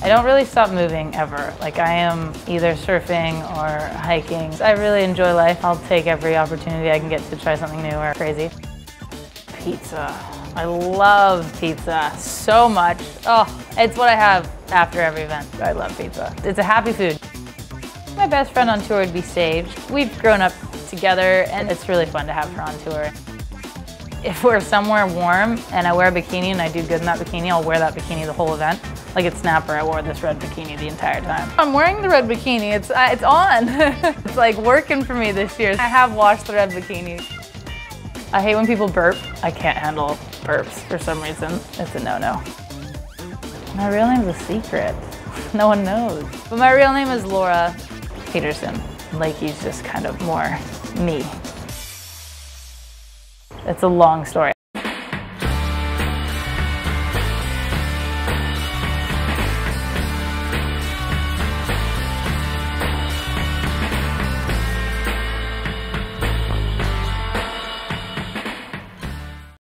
don't really stop moving ever. Like I am either surfing or hiking. I really enjoy life. I'll take every opportunity I can get to try something new or crazy. Pizza. I love pizza so much. Oh, it's what I have after every event. I love pizza. It's a happy food. My best friend on tour would be Sage. We've grown up together and it's really fun to have her on tour. If we're somewhere warm and I wear a bikini and I do good in that bikini, I'll wear that bikini the whole event. Like at Snapper, I wore this red bikini the entire time. I'm wearing the red bikini, it's on. It's like working for me this year. I have washed the red bikini. I hate when people burp. I can't handle burps for some reason. It's a no-no. My real name's a secret. No one knows. But my real name is Laura Peterson. Lakey's just kind of more me. It's a long story.